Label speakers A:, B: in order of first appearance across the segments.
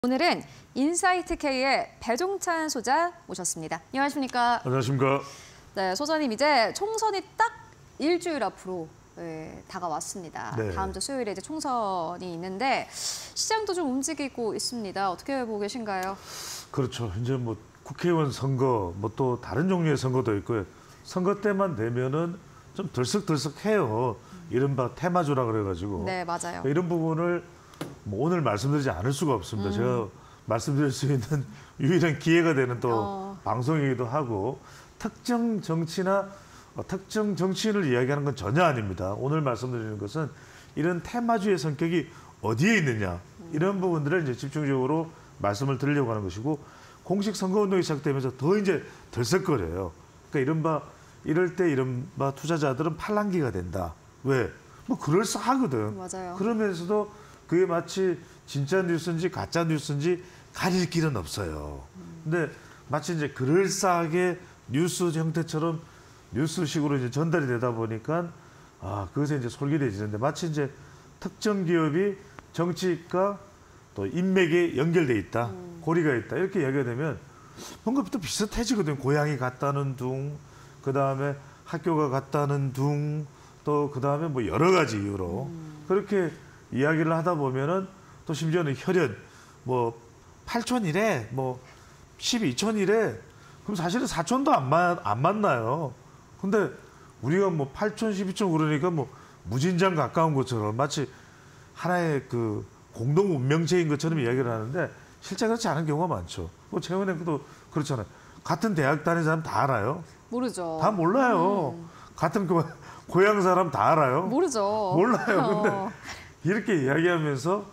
A: 오늘은 인사이트K의 배종찬 소장 모셨습니다. 안녕하십니까?
B: 안녕하십니까?
A: 네, 소장님 이제 총선이 딱 일주일 앞으로 다가왔습니다.
B: 네.
A: 다음 주 수요일에 이제 총선이 있는데 시장도 좀 움직이고 있습니다. 어떻게 보고 계신가요?
B: 그렇죠. 이제 뭐 국회의원 선거, 뭐 또 다른 종류의 선거도 있고요. 선거 때만 되면은 좀 들썩들썩해요. 이른바 테마주라 그래가지고.
A: 네, 맞아요.
B: 이런 부분을 뭐 오늘 말씀드리지 않을 수가 없습니다. 제가 말씀드릴 수 있는 유일한 기회가 되는 또 방송이기도 하고 특정 정치나 특정 정치인을 이야기하는 건 전혀 아닙니다. 오늘 말씀드리는 것은 이런 테마주의 성격이 어디에 있느냐 이런 부분들을 이제 집중적으로 말씀을 드리려고 하는 것이고 공식 선거운동이 시작되면서 더 이제 들썩거려요. 그러니까 이럴 때 이른바 투자자들은 팔랑귀가 된다. 왜? 뭐 그럴싸하거든.
A: 맞아요.
B: 그러면서도 그게 마치 진짜 뉴스인지 가짜 뉴스인지 가릴 길은 없어요. 근데 마치 이제 그럴싸하게 뉴스 형태처럼 뉴스식으로 이제 전달이 되다 보니까 그것에 이제 솔깃해지는데 마치 이제 특정 기업이 정치과 또 인맥에 연결돼 있다, 고리가 있다 이렇게 이야기가 되면 뭔가 또 비슷해지거든요. 고향이 같다는 둥, 그 다음에 학교가 같다는 둥, 또 그 다음에 뭐 여러 가지 이유로 그렇게 이야기를 하다 보면은 또 심지어는 혈연 뭐 8촌이래 뭐 12촌이래 그럼 사실은 4촌도 안 만나요. 근데 우리가 뭐 8촌 12촌 그러니까 뭐 무진장 가까운 것처럼 마치 하나의 그 공동 운명체인 것처럼 이야기를 하는데 실제 그렇지 않은 경우가 많죠. 뭐 최근에도 그렇잖아요. 같은 대학 다니는 사람 다 알아요?
A: 모르죠.
B: 다 몰라요. 같은 고향 사람 다 알아요?
A: 모르죠.
B: 몰라요. 근데 이렇게 이야기하면서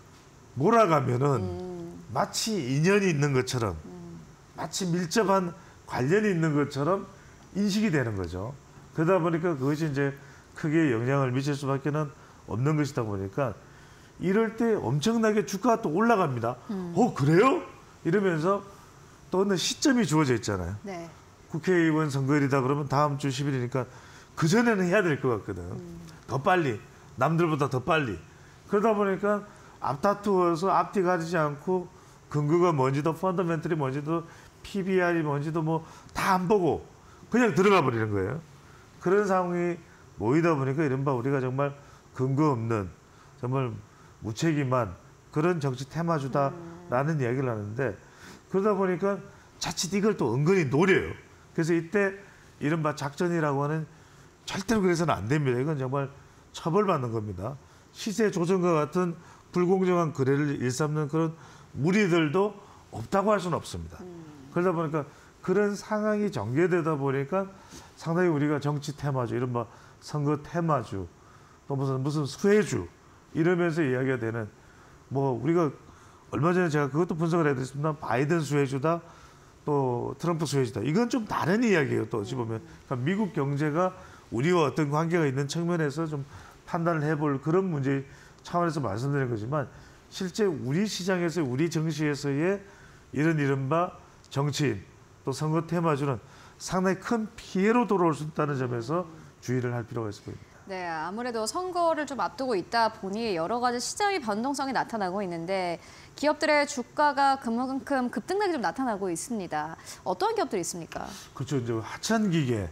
B: 몰아가면은 마치 인연이 있는 것처럼 마치 밀접한 관련이 있는 것처럼 인식이 되는 거죠. 그러다 보니까 그것이 이제 크게 영향을 미칠 수밖에 없는 것이다 보니까 이럴 때 엄청나게 주가가 또 올라갑니다. 그래요? 이러면서 또 어느 시점이 주어져 있잖아요.
A: 네.
B: 국회의원 선거일이다 그러면 다음 주 10일이니까 그전에는 해야 될 것 같거든. 더 빨리. 남들보다 더 빨리. 그러다 보니까 앞다투어서 앞뒤 가리지 않고 근거가 뭔지도 펀더멘털이 뭔지도 PBR이 뭔지도 뭐 다 안 보고 그냥 들어가 버리는 거예요. 그런 상황이 모이다 보니까 이른바 우리가 정말 근거 없는 정말 무책임한 그런 정치 테마주다라는 이야기를 하는데 그러다 보니까 자칫 이걸 또 은근히 노려요. 그래서 이때 이른바 작전이라고 하는 절대로 그래서는 안 됩니다. 이건 정말 처벌받는 겁니다. 시세 조정과 같은 불공정한 거래를 일삼는 그런 무리들도 없다고 할 수는 없습니다. 그러다 보니까 그런 상황이 전개되다 보니까 상당히 우리가 정치 테마주, 이른바 선거 테마주, 또 무슨 수혜주 이러면서 이야기가 되는 뭐 우리가 얼마 전에 제가 그것도 분석을 해드렸습니다. 바이든 수혜주다, 또 트럼프 수혜주다. 이건 좀 다른 이야기예요. 또 어찌 보면 그러니까 미국 경제가 우리와 어떤 관계가 있는 측면에서 좀 판단을 해볼 그런 문제 차원에서 말씀드린 거지만 실제 우리 시장에서 우리 정치에서의 이런 이른바 정치인 또 선거 테마주는 상당히 큰 피해로 돌아올 수 있다는 점에서 주의를 할 필요가 있어 보입니다.
A: 네, 아무래도 선거를 좀 앞두고 있다 보니 여러 가지 시장의 변동성이 나타나고 있는데 기업들의 주가가 그만큼 급등락이 좀 나타나고 있습니다. 어떤 기업들이 있습니까?
B: 그렇죠. 이제 하천기계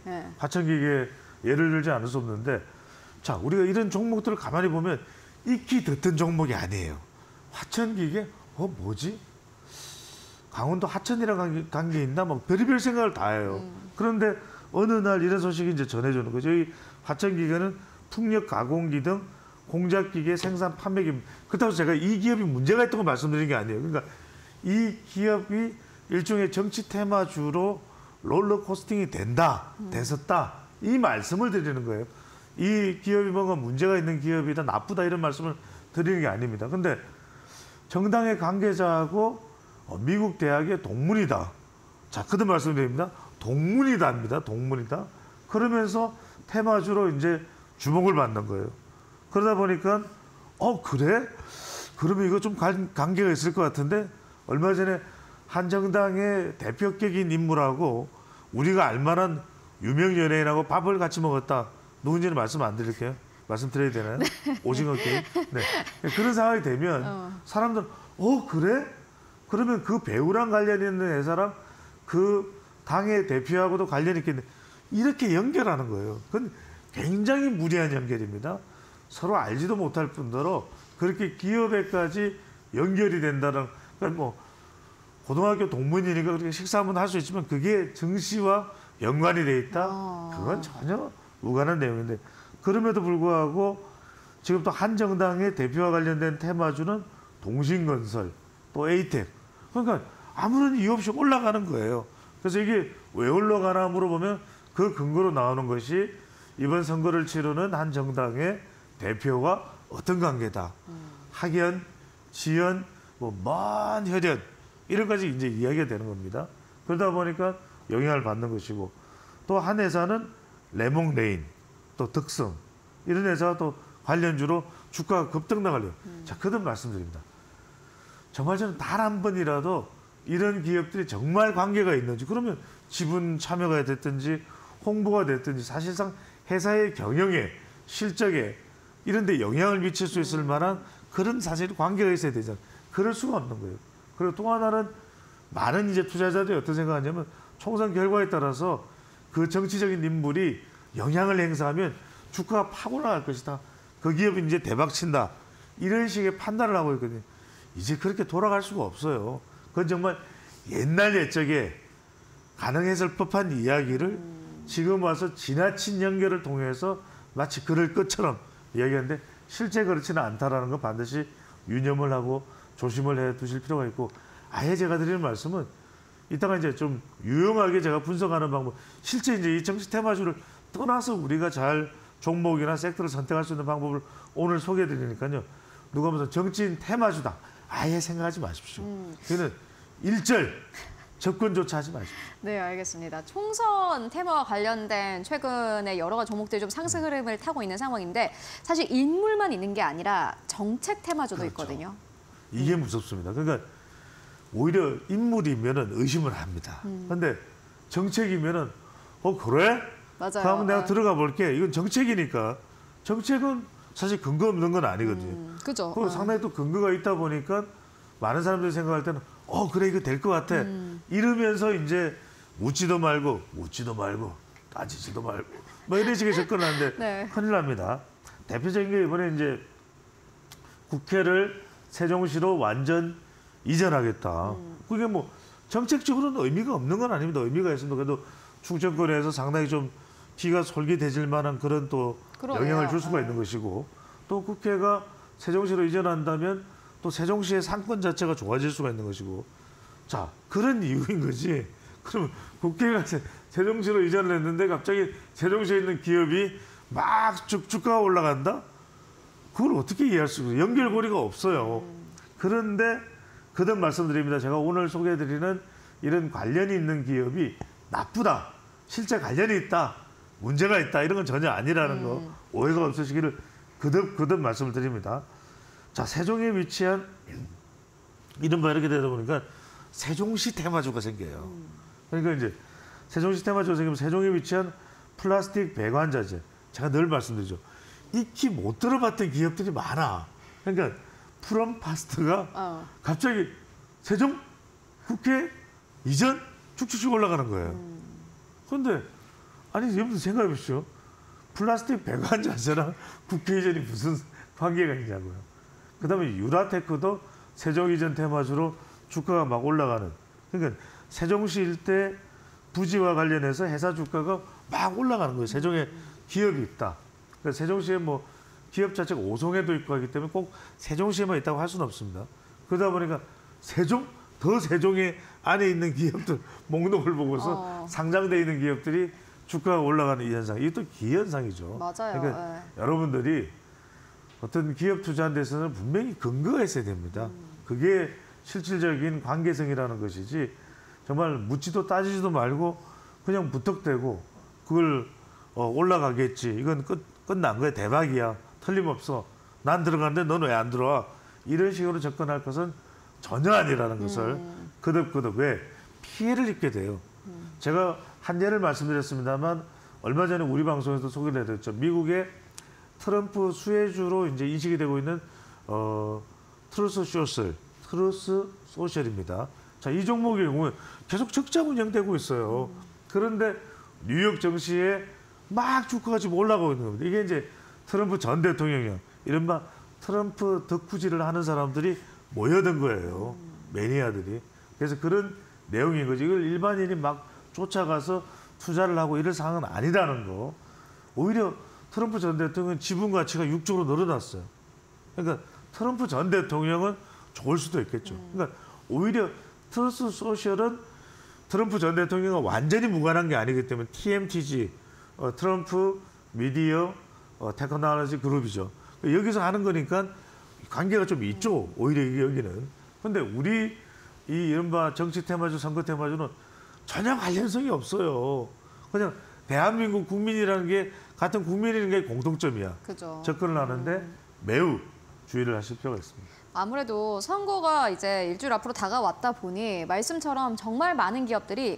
B: 예를 들지 않을 수 없는데 자, 우리가 이런 종목들을 가만히 보면 익히 듣던 종목이 아니에요. 하천기계? 뭐지? 강원도 하천이랑 관계 있나? 막 별의별 생각을 다 해요. 그런데 어느 날 이런 소식이 이제 전해주는 거죠. 이 하천기계는 풍력 가공기 등 공작기계 생산 판매기. 그렇다고 제가 이 기업이 문제가 있다고 말씀드린 게 아니에요. 그러니까 이 기업이 일종의 정치 테마주로 롤러코스팅이 됐었다. 이 말씀을 드리는 거예요. 이 기업이 뭔가 문제가 있는 기업이다, 나쁘다 이런 말씀을 드리는 게 아닙니다. 근데 정당의 관계자하고 미국 대학의 동문이다. 자, 그런 말씀드립니다. 동문이다입니다. 동문이다. 그러면서 테마주로 이제 주목을 받는 거예요. 그러다 보니까 그래? 그러면 이거 좀 관계가 있을 것 같은데 얼마 전에 한 정당의 대표격인 인물하고 우리가 알만한 유명 연예인하고 밥을 같이 먹었다. 누군지는 말씀 안 드릴게요. 말씀드려야 되나요? 네. 오징어 게임. 네. 그런 상황이 되면 사람들은 그래? 그러면 그 배우랑 관련 있는 회사랑 그 당의 대표하고도 관련이 있겠네. 이렇게 연결하는 거예요. 그건 굉장히 무리한 연결입니다. 서로 알지도 못할 뿐더러 그렇게 기업에까지 연결이 된다는, 그러니까 뭐 고등학교 동문이니까 그렇게 식사 한번 할 수 있지만 그게 정치와 연관이 돼 있다? 그건 전혀 무관한 내용인데, 그럼에도 불구하고 지금 또 한 정당의 대표와 관련된 테마주는 동신건설, 또 에이텍. 그러니까 아무런 이유 없이 올라가는 거예요. 그래서 이게 왜 올라가나 물어보면 그 근거로 나오는 것이 이번 선거를 치르는 한 정당의 대표와 어떤 관계다. 학연, 지연, 먼 혈연 이런 까지 이제 이야기가 되는 겁니다. 그러다 보니까 영향을 받는 것이고, 또 한 회사는 레몽레인, 또 득성 이런 회사가 또 관련주로 주가가 급등 나가려고. 자, 거듭 말씀드립니다. 정말 저는 단 한 번이라도 이런 기업들이 정말 관계가 있는지, 그러면 지분 참여가 됐든지 홍보가 됐든지 사실상 회사의 경영에, 실적에 이런 데 영향을 미칠 수 있을 만한 그런 사실 관계가 있어야 되잖아요. 그럴 수가 없는 거예요. 그리고 또 하나는 많은 이제 투자자들이 어떤 생각하냐면 총선 결과에 따라서 그 정치적인 인물이 영향을 행사하면 주가가 파고 나갈 것이다. 그 기업이 이제 대박 친다. 이런 식의 판단을 하고 있거든요. 이제 그렇게 돌아갈 수가 없어요. 그건 정말 옛날 옛적에 가능했을 법한 이야기를 지금 와서 지나친 연결을 통해서 마치 그럴 것처럼 이야기하는데 실제 그렇지는 않다라는 거 반드시 유념을 하고 조심을 해 두실 필요가 있고, 아예 제가 드리는 말씀은 이따가 이제 좀 유용하게 제가 분석하는 방법, 실제 이제 이 정치 테마주를 떠나서 우리가 잘 종목이나 섹터를 선택할 수 있는 방법을 오늘 소개해 드리니까요. 누가 무슨 정치인 테마주다 아예 생각하지 마십시오. 그는 일절 접근조차 하지 마십시오.
A: 네, 알겠습니다. 총선 테마와 관련된 최근에 여러 가지 종목들이 좀 상승 흐름을 타고 있는 상황인데, 사실 인물만 있는 게 아니라 정책 테마주도
B: 그렇죠.
A: 있거든요.
B: 이게 무섭습니다. 그러니까 오히려 인물이면은 의심을 합니다. 그런데 정책이면은 그래?
A: 맞아요.
B: 그럼 내가 들어가 볼게. 이건 정책이니까. 정책은 사실 근거 없는 건 아니거든요.
A: 그죠.
B: 그 상당히 또 근거가 있다 보니까 많은 사람들이 생각할 때는 그래 이거 될 것 같아. 이러면서 이제 묻지도 말고 따지지도 말고 뭐 이런 식의 접근을 하는데
A: 네.
B: 큰일 납니다. 대표적인 게 이번에 이제 국회를 세종시로 완전 이전하겠다. 그게 뭐 정책적으로는 의미가 없는 건 아닙니다. 의미가 있습니다. 그래도 충청권에서 상당히 좀 기가 솔깃해질 만한 그런 또
A: 그러네요.
B: 영향을 줄 수가 있는 것이고, 또 국회가 세종시로 이전한다면 또 세종시의 상권 자체가 좋아질 수가 있는 것이고, 자, 그런 이유인 거지. 그러면 국회가 세종시로 이전을 했는데 갑자기 세종시에 있는 기업이 막 주가가 올라간다? 그걸 어떻게 이해할 수 있어요? 연결고리가 없어요. 그런데 거듭 말씀드립니다. 제가 오늘 소개해드리는 이런 관련이 있는 기업이 나쁘다, 실제 관련이 있다, 문제가 있다, 이런 건 전혀 아니라는 거 오해가 없으시기를 거듭 말씀을 드립니다. 자, 세종에 위치한 이른바 이렇게 되다 보니까 세종시 테마주가 생겨요. 그러니까 이제 세종시 테마주가 생기면 세종에 위치한 플라스틱 배관자재, 제가 늘 말씀드리죠. 익히 못 들어봤던 기업들이 많아. 그러니까 프롬파스트가 갑자기 세종 국회 이전 쭉쭉쭉 올라가는 거예요. 그런데 아니 여러분 생각해 보십시오. 플라스틱 배관 자재랑 국회 이전이 무슨 관계가 있냐고요. 그다음에 유라테크도 세종 이전 테마주로 주가가 막 올라가는. 그러니까 세종시 일대 부지와 관련해서 회사 주가가 막 올라가는 거예요. 세종에 기업이 있다. 그러니까 세종시에 뭐 기업 자체가 오송에도 있고 하기 때문에 꼭 세종시에만 있다고 할 수는 없습니다. 그러다 보니까 세종에 안에 있는 기업들 목록을 보고서 상장돼 있는 기업들이 주가가 올라가는 이 현상. 이게 또 기현상이죠.
A: 맞아요.
B: 그러니까 여러분들이 어떤 기업 투자하는 데서는 분명히 근거가 있어야 됩니다. 그게 실질적인 관계성이라는 것이지, 정말 묻지도 따지지도 말고 그냥 무턱대고 그걸 올라가겠지. 이건 끝난 거야. 대박이야. 틀림없어. 난 들어갔는데 넌 왜 안 들어와? 이런 식으로 접근할 것은 전혀 아니라는 것을 거듭 왜 피해를 입게 돼요. 제가 한 예를 말씀드렸습니다만 얼마 전에 우리 방송에서 소개를 해드렸죠. 미국의 트럼프 수혜주로 이제 인식이 되고 있는 트루스 소셜, 트러스 소셜입니다. 자, 이 종목의 경우에 계속 적자 운영되고 있어요. 그런데 뉴욕 증시에 막 주가가 지금 올라가고 있는 겁니다. 이게 이제 트럼프 전 대통령이요. 이른바 트럼프 덕후질을 하는 사람들이 모여든 거예요. 매니아들이. 그래서 그런 내용인 거지. 이걸 일반인이 막 쫓아가서 투자를 하고 이럴 상황은 아니라는 거. 오히려 트럼프 전 대통령은 지분 가치가 6조로 늘어났어요. 그러니까 트럼프 전 대통령은 좋을 수도 있겠죠. 그러니까 오히려 트러스 소셜은 트럼프 전 대통령과 완전히 무관한 게 아니기 때문에 TMTG, 트럼프 미디어 테크놀로지 그룹이죠. 여기서 하는 거니까 관계가 좀 있죠. 오히려 여기는. 근데 우리 이 이른바 정치 테마주, 선거 테마주는 전혀 관련성이 없어요. 그냥 대한민국 국민이라는 게 같은 국민이라는 게 공통점이야.
A: 그죠.
B: 접근을 하는데 매우 주의를 하실 필요가 있습니다.
A: 아무래도 선거가 이제 일주일 앞으로 다가왔다 보니 말씀처럼 정말 많은 기업들이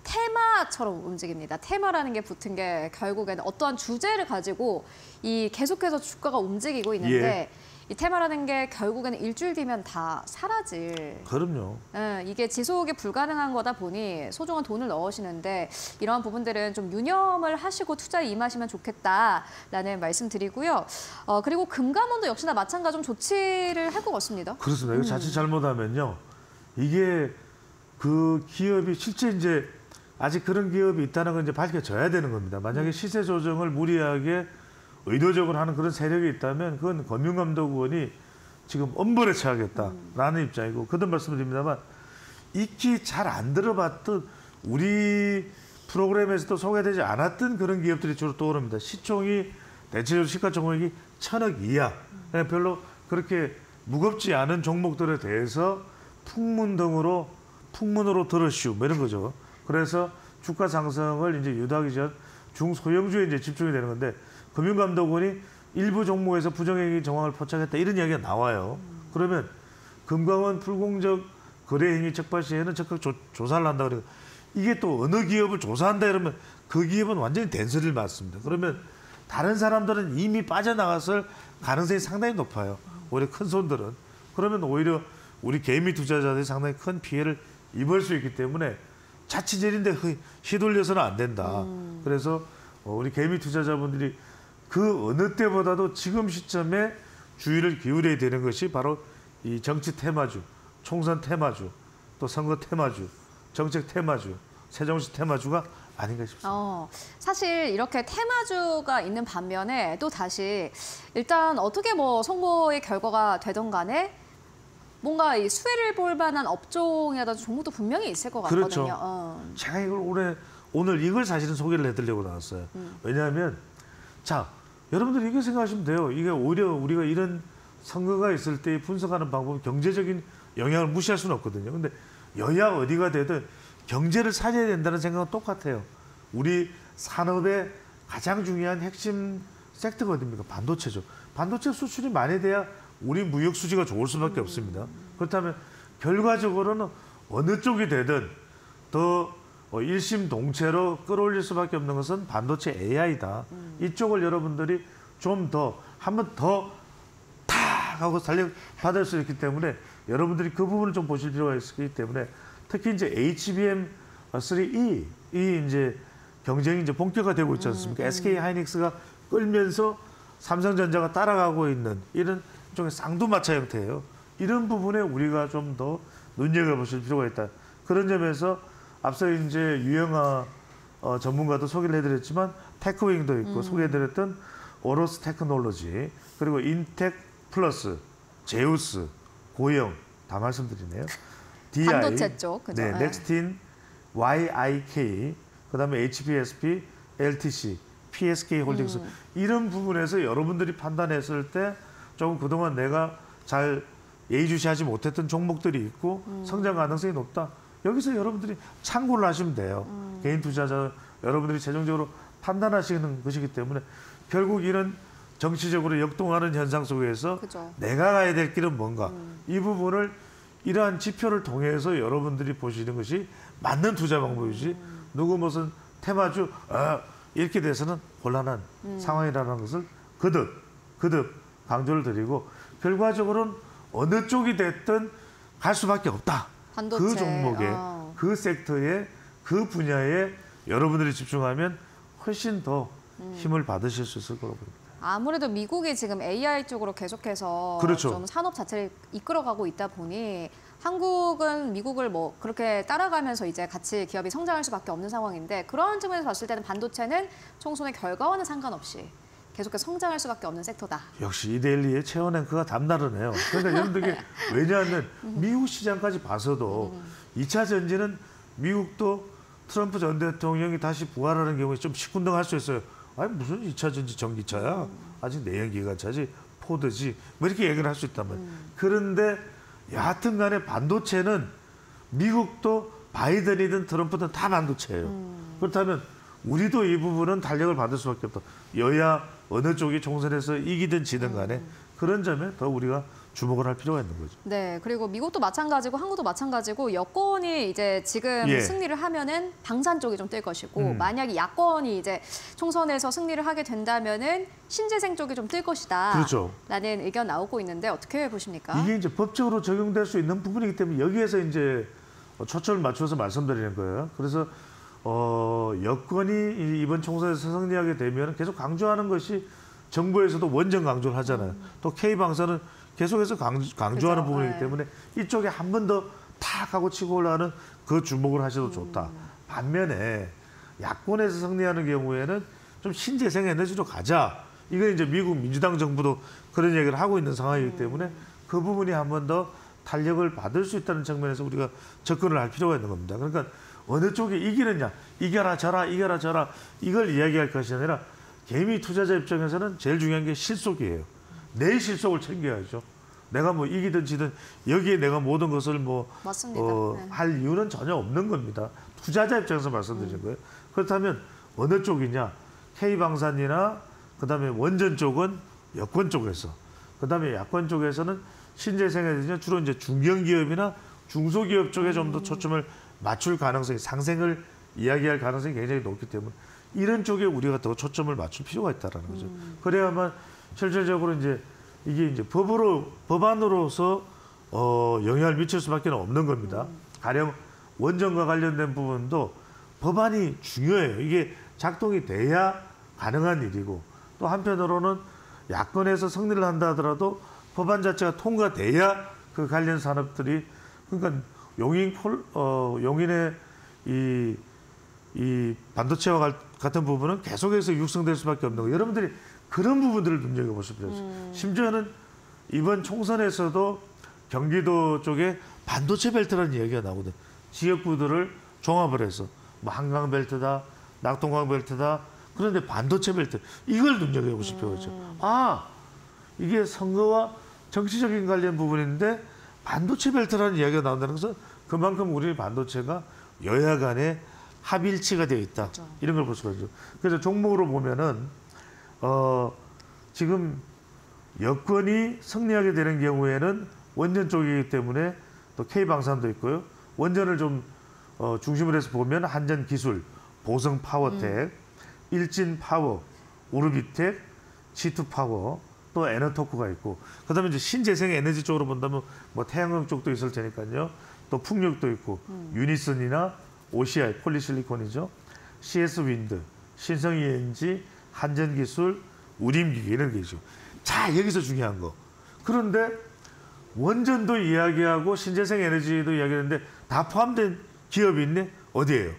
A: 테마처럼 움직입니다. 테마라는 게 붙은 게 결국에는 어떠한 주제를 가지고 이 계속해서 주가가 움직이고 있는데 이 테마라는 게 결국에는 일주일 뒤면 다 사라질.
B: 그럼요.
A: 이게 지속이 불가능한 거다 보니 소중한 돈을 넣으시는데 이러한 부분들은 좀 유념을 하시고 투자에 임하시면 좋겠다라는 말씀드리고요. 그리고 금감원도 역시나 마찬가지로 좀 조치를 할 것 같습니다.
B: 그렇습니다. 이거 자칫 잘못하면요. 이게 그 기업이 실제 이제 아직 그런 기업이 있다는 건 이제 밝혀져야 되는 겁니다. 만약에 시세 조정을 무리하게 의도적으로 하는 그런 세력이 있다면 그건 금융감독원이 지금 엄벌에 처하겠다라는 입장이고 거듭 말씀드립니다만 익히 잘 안 들어봤던 우리 프로그램에서도 소개되지 않았던 그런 기업들이 주로 떠오릅니다. 시총이 대체적으로 시가총액이 1,000억 이하. 별로 그렇게 무겁지 않은 종목들에 대해서 풍문으로 들으시오 뭐 이런 거죠. 그래서 주가 상승을 이제 유도하기 전 중소형주에 이제 집중이 되는 건데 금융감독원이 일부 종목에서 부정행위 정황을 포착했다 이런 이야기가 나와요. 그러면 금감원 불공정 거래 행위 적발 시에는 적극 조사를 한다 그래요. 이게 또 어느 기업을 조사한다 이러면 그 기업은 완전히 된소리를 맞습니다. 그러면 다른 사람들은 이미 빠져나갔을 가능성이 상당히 높아요. 오히려 큰 손들은. 그러면 오히려 우리 개미 투자자들이 상당히 큰 피해를 입을 수 있기 때문에 자치질인데 휘둘려서는 안 된다. 그래서 우리 개미 투자자분들이 그 어느 때보다도 지금 시점에 주의를 기울여야 되는 것이 바로 이 정치 테마주, 총선 테마주, 또 선거 테마주, 정책 테마주, 세정시 테마주가 아닌가 싶습니다.
A: 사실 이렇게 테마주가 있는 반면에 또 다시 일단 어떻게 뭐 선거의 결과가 되던 간에 뭔가 이 수혜를 볼 만한 업종이라든지 종목도 분명히 있을 것 같거든요.
B: 그렇죠. 제가 이걸 오늘 이걸 사실은 소개를 해드리려고 나왔어요. 왜냐하면 자 여러분들 이렇게 생각하시면 돼요. 이게 오히려 우리가 이런 선거가 있을 때 분석하는 방법은 경제적인 영향을 무시할 수는 없거든요. 근데 여야 어디가 되든 경제를 살려야 된다는 생각은 똑같아요. 우리 산업의 가장 중요한 핵심 섹터가 어디입니까? 반도체죠. 반도체 수출이 많이 돼야 우리 무역 수지가 좋을 수밖에 없습니다. 그렇다면 결과적으로는 어느 쪽이 되든 더 일심동체로 끌어올릴 수밖에 없는 것은 반도체 AI다. 이쪽을 여러분들이 좀 더 한 번 더 탁 하고 살려받을 수 있기 때문에 여러분들이 그 부분을 좀 보실 필요가 있기 때문에 특히 이제 HBM3E 이 이제 경쟁이 이제 본격화되고 있지 않습니까? SK 하이닉스가 끌면서 삼성전자가 따라가고 있는 이런 쪽의 쌍두마차 형태예요. 이런 부분에 우리가 좀 더 눈여겨보실 필요가 있다. 그런 점에서 앞서 이제 유영아 전문가도 소개를 해드렸지만 테크윙도 있고 소개해드렸던 오로스 테크놀로지 그리고 인텍 플러스, 제우스, 고영 다 말씀드리네요. DI,
A: 반도체 쪽, 그죠?
B: 네, 넥스틴, YIK, 그다음에 HPSP, LTC, PSK 홀딩스 이런 부분에서 여러분들이 판단했을 때 조금 그동안 내가 잘 예의주시하지 못했던 종목들이 있고 성장 가능성이 높다. 여기서 여러분들이 참고를 하시면 돼요. 개인 투자자 여러분들이 최종적으로 판단하시는 것이기 때문에 결국 이런 정치적으로 역동하는 현상 속에서
A: 그죠.
B: 내가 가야 될 길은 뭔가 이 부분을 이러한 지표를 통해서 여러분들이 보시는 것이 맞는 투자 방법이지 누구 무슨 테마주 이렇게 돼서는 곤란한 상황이라는 것을 거듭 강조를 드리고 결과적으로는 어느 쪽이 됐든 갈 수밖에 없다.
A: 반도체.
B: 그 종목에, 그 섹터에, 그 분야에 여러분들이 집중하면 훨씬 더 힘을 받으실 수 있을 거라고 봅니다.
A: 아무래도 미국이 지금 AI 쪽으로 계속해서
B: 그렇죠.
A: 좀 산업 자체를 이끌어가고 있다 보니 한국은 미국을 뭐 그렇게 따라가면서 이제 같이 기업이 성장할 수밖에 없는 상황인데 그런 측면에서 봤을 때는 반도체는 총선의 결과와는 상관없이 계속해서 성장할 수밖에 없는 섹터다.
B: 역시 이데일리의 최원 앵커가 담다르네요. 그러니까 여러분들이 왜냐하면 미국 시장까지 봐서도 2차 전지는 미국도 트럼프 전 대통령이 다시 부활하는 경우에 좀 시큰둥할 수 있어요. 아니 무슨 2차 전지 전기차야? 아직 내연기관차지, 포드지 뭐 이렇게 얘기를 할 수 있단 말이에요. 그런데 여하튼 간에 반도체는 미국도 바이든이든 트럼프든 다 반도체예요. 그렇다면 우리도 이 부분은 탄력을 받을 수밖에 없다. 여야 어느 쪽이 총선에서 이기든 지든 간에 그런 점에 더 우리가 주목을 할 필요가 있는 거죠.
A: 네, 그리고 미국도 마찬가지고 한국도 마찬가지고 여권이 이제 지금
B: 예.
A: 승리를 하면은 방산 쪽이 좀 뜰 것이고 만약에 야권이 이제 총선에서 승리를 하게 된다면은 신재생 쪽이 좀 뜰 것이다.
B: 그렇죠.
A: 라는 의견 나오고 있는데 어떻게 보십니까?
B: 이게 이제 법적으로 적용될 수 있는 부분이기 때문에 여기에서 이제 초점을 맞춰서 말씀드리는 거예요. 그래서 여권이 이번 총선에서 승리하게 되면 계속 강조하는 것이 정부에서도 원전 강조를 하잖아요. 또 K방사는 계속해서 강조하는
A: 그죠.
B: 부분이기
A: 네.
B: 때문에 이쪽에 한 번 더 탁 하고 치고 올라가는 그 주목을 하셔도 좋다. 반면에 야권에서 승리하는 경우에는 좀 신재생 에너지로 가자. 이건 이제 미국 민주당 정부도 그런 얘기를 하고 있는 상황이기 때문에 그 부분이 한 번 더 탄력을 받을 수 있다는 측면에서 우리가 접근을 할 필요가 있는 겁니다. 그러니까 어느 쪽이 이기느냐, 이겨라 져라, 이겨라 져라 이걸 이야기할 것이 아니라 개미 투자자 입장에서는 제일 중요한 게 실속이에요. 내 실속을 챙겨야죠. 내가 뭐 이기든 지든 여기에 내가 모든 것을 뭐
A: 맞습니다. 네.
B: 할 이유는 전혀 없는 겁니다. 투자자 입장에서 말씀드린 거예요. 그렇다면 어느 쪽이냐? K방산이나 그다음에 원전 쪽은 여권 쪽에서, 그다음에 야권 쪽에서는 신재생에너지는 주로 이제 중견기업이나 중소기업 쪽에 좀 더 초점을 맞출 가능성이, 상생을 이야기할 가능성이 굉장히 높기 때문에 이런 쪽에 우리가 더 초점을 맞출 필요가 있다라는 거죠. 그래야만 실질적으로 이게 이제 법안으로서 영향을 미칠 수밖에 없는 겁니다. 가령 원전과 관련된 부분도 법안이 중요해요. 이게 작동이 돼야 가능한 일이고, 또 한편으로는 야권에서 승리를 한다 하더라도 법안 자체가 통과돼야 그 관련 산업들이, 그러니까 용인의 이 반도체와 같은 부분은 계속해서 육성될 수밖에 없는 거예요. 여러분들이 그런 부분들을 눈여겨보실 필요가 있어요. 심지어는 이번 총선에서도 경기도 쪽에 반도체 벨트라는 이야기가 나오거든요. 지역구들을 종합을 해서 뭐 한강 벨트다, 낙동강 벨트다. 그런데 반도체 벨트 이걸 눈여겨보실 필요가 있죠. 아, 이게 선거와 정치적인 관련 부분인데 반도체 벨트라는 이야기가 나온다는 것은 그만큼 우리 반도체가 여야 간에 합일치가 되어 있다.
A: 그렇죠.
B: 이런 걸 볼 수가 있죠. 그래서 종목으로 보면은 지금 여권이 승리하게 되는 경우에는 원전 쪽이기 때문에 또 K방산도 있고요. 원전을 좀 중심으로 해서 보면 한전기술, 보성파워텍, 일진파워, 오르비텍, G2파워, 또 에너토크가 있고, 그다음에 이제 신재생 에너지 쪽으로 본다면 뭐 태양광 쪽도 있을 테니까요. 또 풍력도 있고, 유니슨이나 OCI, 폴리실리콘이죠. CS윈드, 신성ENG, 한전기술, 우림기계 이런 게 있죠. 자, 여기서 중요한 거. 그런데 원전도 이야기하고 신재생 에너지도 이야기하는데 다 포함된 기업이 있네? 어디예요?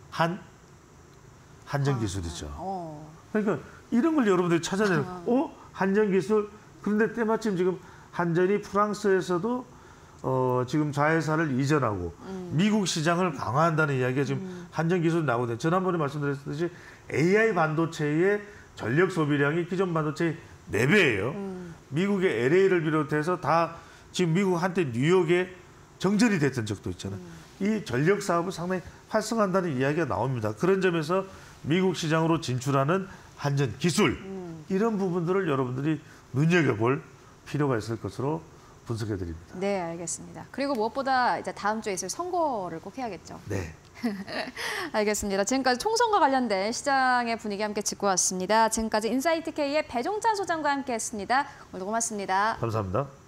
B: 한전기술이죠. 그러니까 이런 걸 여러분들이 찾아내는 한전기술. 그런데 때마침 지금 한전이 프랑스에서도 지금 자회사를 이전하고 미국 시장을 강화한다는 이야기가 지금 한전기술 나오거든요. 지난번에 말씀드렸듯이 AI 반도체의 전력 소비량이 기존 반도체의 4배예요. 미국의 LA를 비롯해서 다 지금 미국 한때 뉴욕에 정전이 됐던 적도 있잖아요. 이 전력 사업을 상당히 활성화한다는 이야기가 나옵니다. 그런 점에서 미국 시장으로 진출하는 한전 기술, 이런 부분들을 여러분들이 눈여겨볼 필요가 있을 것으로 분석해 드립니다.
A: 네, 알겠습니다. 그리고 무엇보다 이제 다음 주에 있을 선거를 꼭 해야겠죠.
B: 네.
A: 알겠습니다. 지금까지 총선과 관련된 시장의 분위기 함께 짚고 왔습니다. 지금까지 인사이트 K의 배종찬 소장과 함께했습니다. 오늘 고맙습니다.
B: 감사합니다.